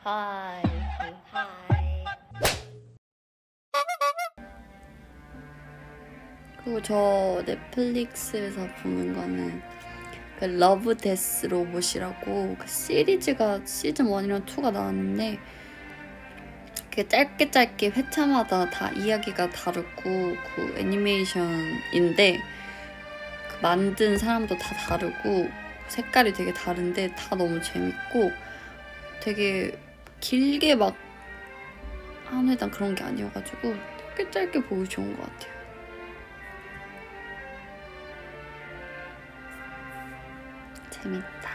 하이. 하이. 그리고 저 넷플릭스에서 보는 거는 그 러브 데스 로봇이라고 그 시리즈가 시즌 1이랑 2가 나왔는데 그 짧게 회차마다 다 이야기가 다르고 그 애니메이션인데 그 만든 사람도 다 다르고 색깔이 되게 다른데 다 너무 재밌고 되게 길게 막 한 회당 그런 게 아니어가지고 짧게 보기 좋은 것 같아요. 재밌다.